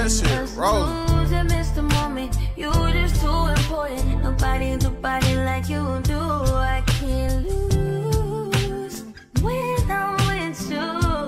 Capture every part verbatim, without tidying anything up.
that shit rolling. You just too important. Nobody, nobody like you do. I can't lose when I'm with you.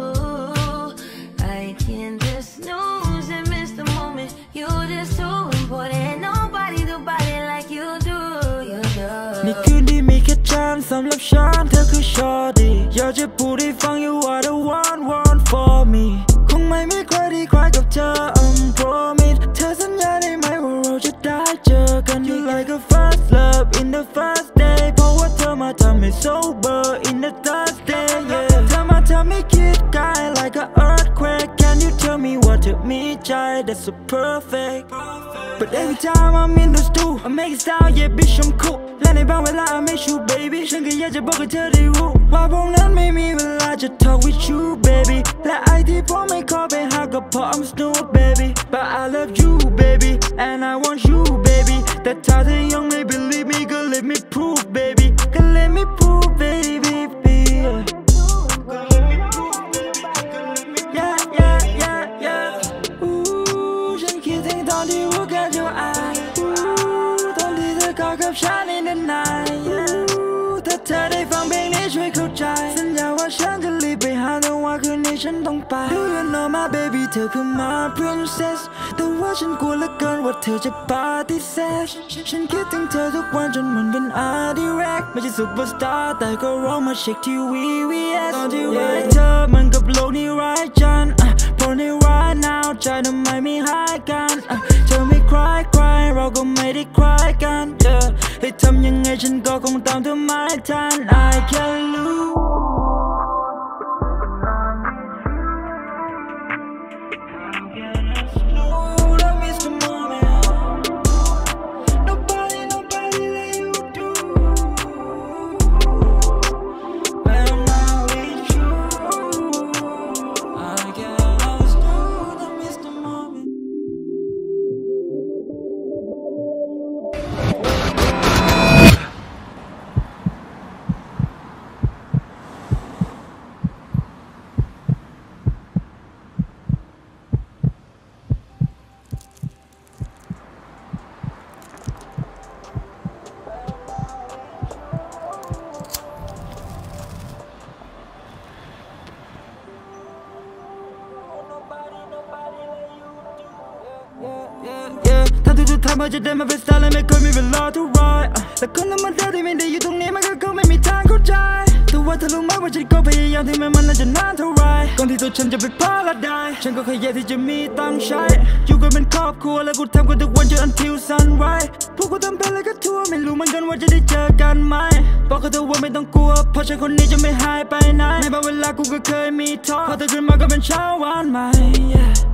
I can't just snooze and miss the moment. You just too important. Nobody, nobody like you do. You do. นี่คืนที่มีแค่ฉันสำหรับฉันเธอคือชอดีอยากจะพูดให้ฟัง You are the one one for me คงไม่มีใครที่คล้ายกับเธอ I'm promise เธอสัญญาได้ไหมว่าเราจะได้เจอกัน You like a first love in the first day เพราะว่าเธอมาทำให้ sober in the third day yeah เธอมาทำให้คิดกาย like a earthquake Can you tell me what took me ใจ that's so perfect But every time I'm in the stool I make it style yeah bitch I'm cool และในบางเวลา I make you baby ฉันก็อยากจะบอกให้เธอได้รู้ว่าพวกนั้นไม่มีเวลาจะ talk with you baby และไอ้ที่ผมไม่ขอไปหาก็เพราะ I'm snooze baby But I love you baby and I want you baby แต่ถ้าเธอยังไม่ believe me ก็ let me prove baby ก็ let me prove baby Yeah yeah yeah yeah Ooh ฉันคิดถึงตอนที่ look at your eye Ooh ตอนที่เธอกอดกับฉัน in the night yeah ถ้าเธอได้ฟังเพลงนี้ช่วยเข้าใจสัญญาว่าฉันจะรีบไปหาแต่ว่าคืนนี้ฉันต้องไป Do you know my baby เธอคือ my princess แต่ว่าฉันกลัวเหลือเกินว่าเธอจะปฏิเสธฉันคิดถึงเธอทุกวันจนมันเป็นอาดิเรกไม่ใช่ซุปเปอร์สตาร์แต่ก็ร้องมาเช็คทีวี วี เอส ตอนที่ไร้เธอมันกับโลกนี้ไร้จันเพราะในร้ายหนาวใจทำไมไม่หายกันเธอไม่คลายคลายเราก็ไม่ได้คลายกันให้ทำยังไงฉันก็คงตามเธอไม่ทัน I can't loseทำให้จะได้มาเป็นสไตล์และไม่เคยมีเวลาเท่าไรแต่คนธรรมดาที่ไม่ได้อยู่ตรงนี้มันก็คงไม่มีทางเข้าใจแต่ว่าเธอรู้ไหมว่าฉันก็พยายามที่มันมันน่าจะนานเท่าไรก่อนที่ตัวฉันจะเป็นพาราไดซ์ฉันก็แค่อยากที่จะมีตังค์ใช้อยู่กันเป็นครอบครัวและกูทำกันทุกวันจน until sunrise พวกกูทำเป็นอะไรก็ทั่วไม่รู้เหมือนกันว่าจะได้เจอกันไหมบอกกับเธอว่าไม่ต้องกลัวเพราะฉันคนนี้จะไม่หายไปไหนในบางเวลากูก็เคยมีท้อพอเธอขึ้นมาก็เป็นเช้าวันใหม่